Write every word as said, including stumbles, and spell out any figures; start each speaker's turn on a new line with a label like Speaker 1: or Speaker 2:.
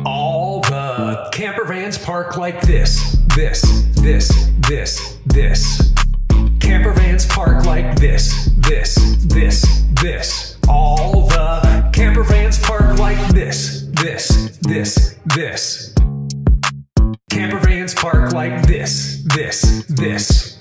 Speaker 1: All the camper vans park like this, this, this, this, this. Camper vans park like this, this, this, this. All the camper vans park like this, this, this, this. Camper vans park like this, this, this.